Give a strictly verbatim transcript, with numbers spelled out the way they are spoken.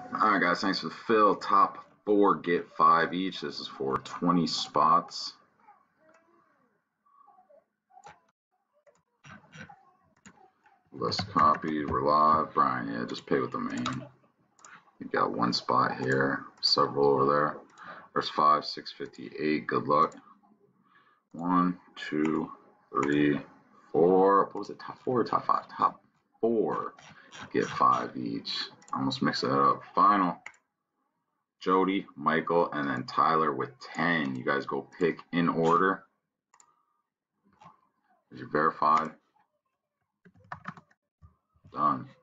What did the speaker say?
Alright guys, thanks for the fill. Top four get five each. This is for twenty spots. List copied. We're live. Brian, yeah, just pay with the main. You got one spot here, several over there. There's five, six fifty-eight. Good luck. One, two, three, four. What was it? Top four or top five? Top four get five each. Almost mixed that up. Final. Jody, Michael, and then Tyler with ten. You guys go pick in order. Is you verified? Done.